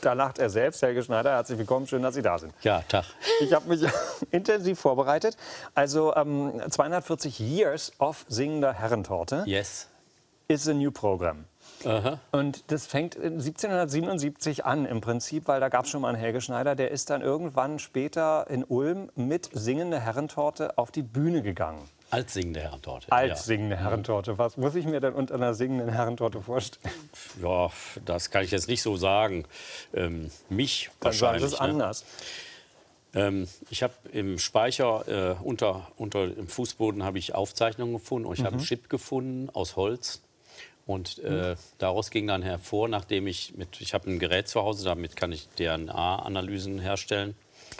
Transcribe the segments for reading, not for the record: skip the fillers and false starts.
Da lacht er selbst, Helge Schneider. Herzlich willkommen, schön, dass Sie da sind. Ja, Tag. Ich habe mich intensiv vorbereitet. Also 240 Years of singender Herrentorte Yes. is a new program. Aha. Und das fängt 1777 an im Prinzip, weil da gab es schon mal einen Helge Schneider. Der ist dann irgendwann später in Ulm mit singender Herrentorte auf die Bühne gegangen. Als singende Herrentorte. Als singende Herrentorte. Was muss ich mir denn unter einer singenden Herrentorte vorstellen? Ja, das kann ich jetzt nicht so sagen. Mich Dann sagen wahrscheinlich. Sie es anders. Ich habe im Speicher unter dem Fußboden habe ich Aufzeichnungen gefunden und ich habe einen Chip gefunden aus Holz. Und daraus ging dann hervor, nachdem ich habe ein Gerät zu Hause, damit kann ich DNA-Analysen herstellen,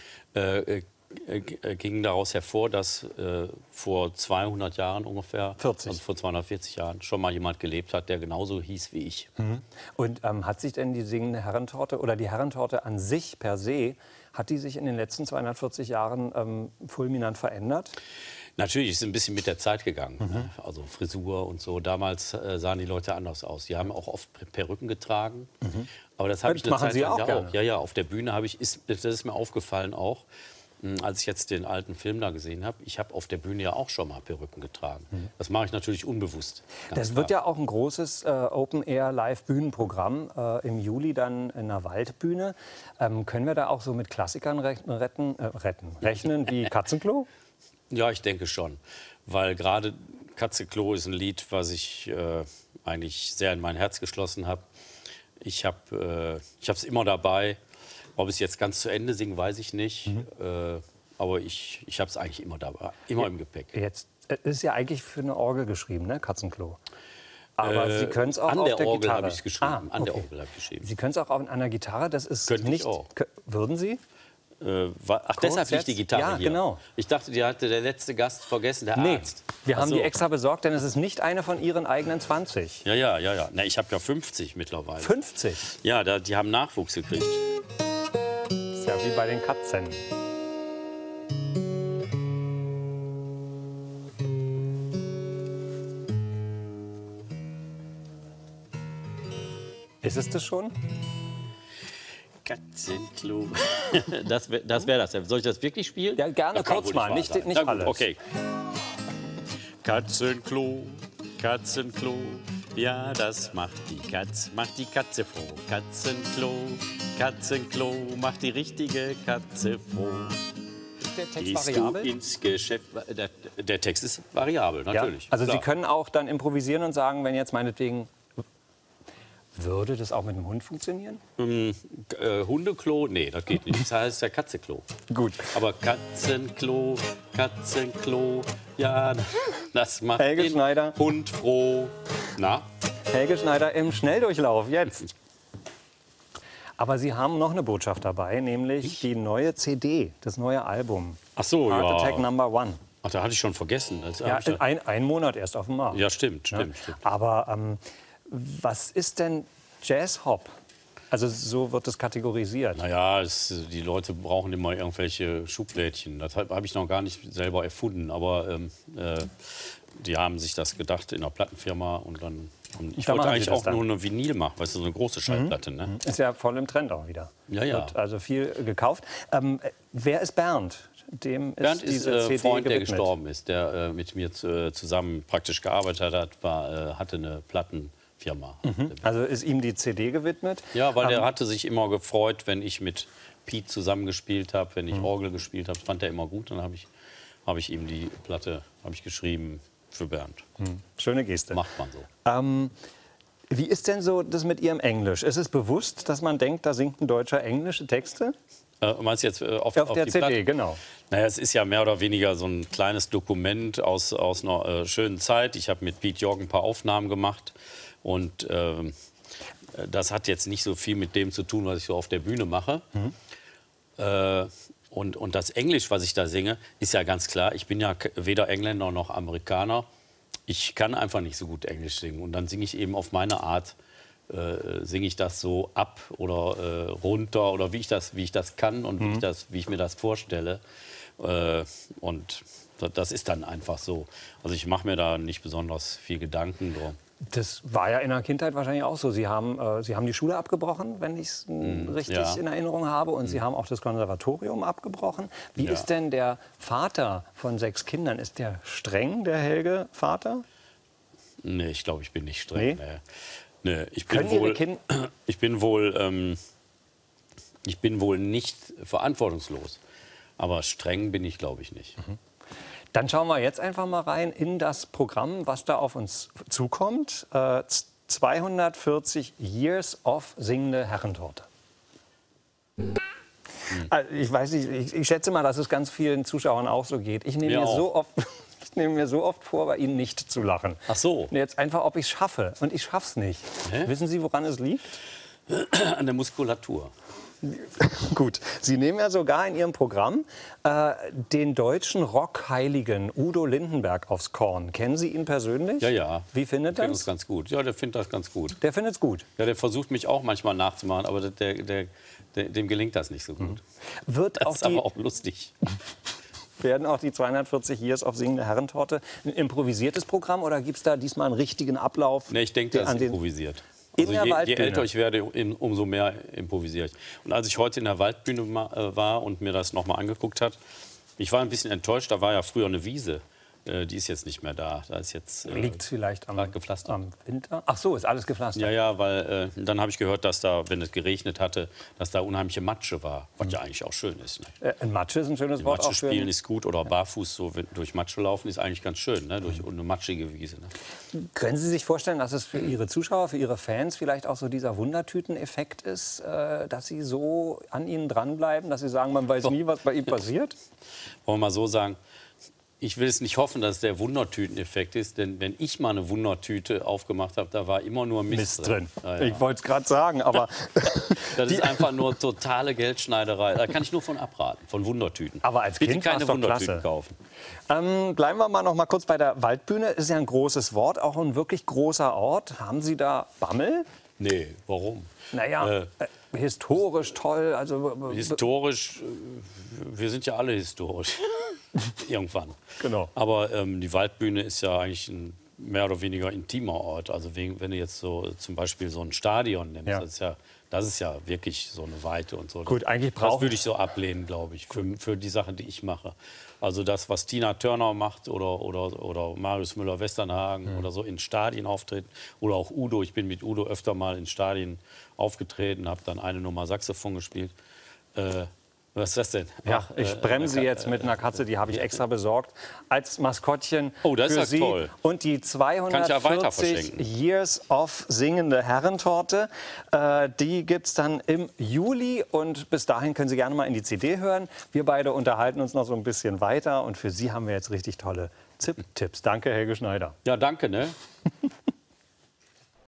ging daraus hervor, dass vor 200 Jahren ungefähr, 40. also vor 240 Jahren, schon mal jemand gelebt hat, der genauso hieß wie ich. Und hat sich denn die singende Herrentorte oder die Herrentorte an sich per se, hat die sich in den letzten 240 Jahren fulminant verändert? Natürlich ist es ein bisschen mit der Zeit gegangen, ne? Also Frisur und so. Damals sahen die Leute anders aus. Die haben auch oft Perücken getragen. Aber das habe ich eine Zeit lang auch. Ja, ja, auf der Bühne das ist mir aufgefallen auch, als ich jetzt den alten Film da gesehen habe. Ich habe auf der Bühne ja auch schon mal Perücken getragen. Das mache ich natürlich unbewusst. Das wird ja auch ein großes Open-Air-Live-Bühnenprogramm im Juli dann in der Waldbühne. Können wir da auch so mit Klassikern rechnen wie Katzenklo? Ja, ich denke schon, weil gerade Katzenklo ist ein Lied, was ich eigentlich sehr in mein Herz geschlossen habe. Ich habe es immer dabei. Ob ich es jetzt ganz zu Ende singe, weiß ich nicht. Aber ich habe es eigentlich immer dabei, immer im Gepäck. Jetzt ist ja eigentlich für eine Orgel geschrieben, ne, Katzenklo. Aber Sie können es auch an auf der der Orgel Gitarre. habe ich es geschrieben. Okay. An der Orgel habe ich geschrieben. Sie können es auch an einer Gitarre. Das ist Könnte ich nicht. auch. Würden Sie? Ach, deshalb liegt die Gitarre ja, hier. Genau. Ich dachte, die hatte der letzte Gast vergessen, der Nee, Arzt. wir haben Ach so. die extra besorgt, denn es ist nicht eine von Ihren eigenen 20. Ja. Na, ich habe ja 50 mittlerweile. 50? Ja, die haben Nachwuchs gekriegt. Ist ja wie bei den Katzen. Ist es das schon? Katzenklo. Das wäre das. Soll ich das wirklich spielen? Ja, gerne, Das kann kurz wohl mal, wahr nicht sein. Na gut, alles. Okay. Katzenklo, Katzenklo, ja, das macht die Katze froh. Katzenklo, Katzenklo, macht die richtige Katze froh. Ist der Text Gehst variabel? du ins Geschäft? Der Text ist variabel, natürlich. Ja, also Klar. Sie können auch dann improvisieren und sagen, wenn jetzt meinetwegen... Würde das auch mit dem Hund funktionieren? Hundeklo? Nee, das geht nicht. Das heißt ja Katzenklo. Gut. Aber Katzenklo, Katzenklo, ja, das macht Helge den Schneider. Hund froh. Na? Helge Schneider im Schnelldurchlauf, jetzt. Aber Sie haben noch eine Botschaft dabei, nämlich die neue CD, das neue Album. Ach so, Heart ja. Attack No. 1. Ach, da hatte ich schon vergessen. Ja, ein Monat erst auf dem Markt. Ja, stimmt. Aber was ist denn Jazz-Hop? Also so wird es kategorisiert. Naja, die Leute brauchen immer irgendwelche Schublädchen. Das habe ich noch gar nicht selber erfunden. Aber die haben sich das gedacht in der Plattenfirma. Und ich wollte eigentlich auch nur eine Vinyl machen, weißt du, so eine große Schallplatte. Ne? Ist ja voll im Trend auch wieder. Ja. Wird also viel gekauft. Wer ist Bernd? Dem Bernd ist ist diese ein CD Freund, der gewidmet. gestorben ist, der mit mir zusammen praktisch gearbeitet hat, hatte eine Plattenfirma. Also ist ihm die CD gewidmet? Ja, weil der hatte sich immer gefreut, wenn ich mit Pete zusammengespielt habe, wenn ich Orgel gespielt habe. Das fand er immer gut. Dann habe ich ihm die Platte geschrieben für Bernd. Schöne Geste. Macht man so. Wie ist denn so das mit Ihrem Englisch? Ist es bewusst, dass man denkt, da singt ein Deutscher englische Texte? Meinst du jetzt auf der die CD, Platte? genau. Naja, es ist ja mehr oder weniger so ein kleines Dokument aus einer schönen Zeit. Ich habe mit Pete Jorg ein paar Aufnahmen gemacht. Und das hat jetzt nicht so viel mit dem zu tun, was ich so auf der Bühne mache. Und das Englisch, was ich da singe, ist ja ganz klar. Ich bin ja weder Engländer noch Amerikaner. Ich kann einfach nicht so gut Englisch singen. Und dann singe ich eben auf meine Art, singe ich das so ab oder runter oder wie ich das kann und wie ich mir das vorstelle. Und das ist dann einfach so. Also ich mache mir da nicht besonders viel Gedanken drum. Das war ja in der Kindheit wahrscheinlich auch so. Sie haben die Schule abgebrochen, wenn ich es richtig in Erinnerung habe. Und Sie haben auch das Konservatorium abgebrochen. Wie ist denn der Vater von 6 Kindern? Ist der streng, der Helge Vater? Nee, ich glaube, ich bin nicht streng. Nee? Nee, ich bin wohl nicht verantwortungslos. Aber streng bin ich, glaube ich, nicht. Dann schauen wir jetzt einfach mal rein in das Programm, was da auf uns zukommt. 240 Years of singende Herrentorte. Also ich weiß nicht, ich schätze mal, dass es ganz vielen Zuschauern auch so geht. Ich nehme mir so oft vor, bei Ihnen nicht zu lachen. Ach so. Jetzt einfach, ob ich es schaffe. Und ich schaffe es nicht. Hä? Wissen Sie, woran es liegt? An der Muskulatur. Gut, Sie nehmen ja sogar in Ihrem Programm den deutschen Rockheiligen Udo Lindenberg aufs Korn. Kennen Sie ihn persönlich? Ja, ja. Wie findet er das? Ganz gut. Ja, der findet das ganz gut. Der findet es gut? Ja, der versucht mich auch manchmal nachzumachen, aber dem gelingt das nicht so gut. Das ist aber auch lustig. Werden auch die 240 Years of singende Herrentorte ein improvisiertes Programm oder gibt es da diesmal einen richtigen Ablauf? Nee, ich denke, das ist improvisiert. Also je älter ich werde, umso mehr improvisiere ich. Und als ich heute in der Waldbühne war und mir das nochmal angeguckt habe, ich war ein bisschen enttäuscht, da war ja früher eine Wiese. Die ist jetzt nicht mehr da. Da ist jetzt liegt es vielleicht am Winter? Ach so, ist alles gepflastert? Ja, ja, weil dann habe ich gehört, dass da, wenn es geregnet hatte, dass da unheimliche Matsche war, was ja eigentlich auch schön ist. Ne? Ein Matsche ist ein schönes Wort. Matsche spielen ist gut oder barfuß so durch Matsche laufen ist eigentlich ganz schön, ne? Durch eine matschige Wiese. Ne? Können Sie sich vorstellen, dass es für Ihre Zuschauer, für Ihre Fans vielleicht auch so dieser Wundertüten-Effekt ist, dass sie so an Ihnen dranbleiben, dass sie sagen, man weiß nie, was bei ihm passiert? Wollen wir mal so sagen, ich will es nicht hoffen, dass es der Wundertüten-Effekt ist, denn wenn ich mal eine Wundertüte aufgemacht habe, da war immer nur Mist drin. Ja, ja. Ich wollte es gerade sagen, aber... Das ist einfach nur totale Geldschneiderei. Da kann ich nur von abraten, von Wundertüten. Aber als Bitte Kind keine Wundertüten kaufen. Bleiben wir mal noch mal kurz bei der Waldbühne. Ist ja ein großes Wort, auch ein wirklich großer Ort. Haben Sie da Bammel? Nee, warum? Naja, historisch toll. Also, historisch, wir sind ja alle historisch. Irgendwann. Genau. Aber die Waldbühne ist ja eigentlich ein mehr oder weniger intimer Ort. Also wenn du jetzt so zum Beispiel so ein Stadion nimmst, das ist ja wirklich so eine Weite und so. Gut, eigentlich das würde ich so ablehnen, glaube ich, für die Sachen, die ich mache. Also das, was Tina Turner macht oder Marius Müller-Westernhagen oder so in Stadien auftreten oder auch Udo. Ich bin mit Udo öfter mal in Stadien aufgetreten, habe dann eine Nummer Saxophon gespielt. Was ist das denn? Ja, ich bremse jetzt mit einer Katze, die habe ich extra besorgt, als Maskottchen das für ist Sie. Toll. Und die 240 Years of singende Herrentorte, die gibt es dann im Juli. Und bis dahin können Sie gerne mal in die CD hören. Wir beide unterhalten uns noch so ein bisschen weiter. Und für Sie haben wir jetzt richtig tolle Tipps. Danke, Helge Schneider. Ja, danke. Ne?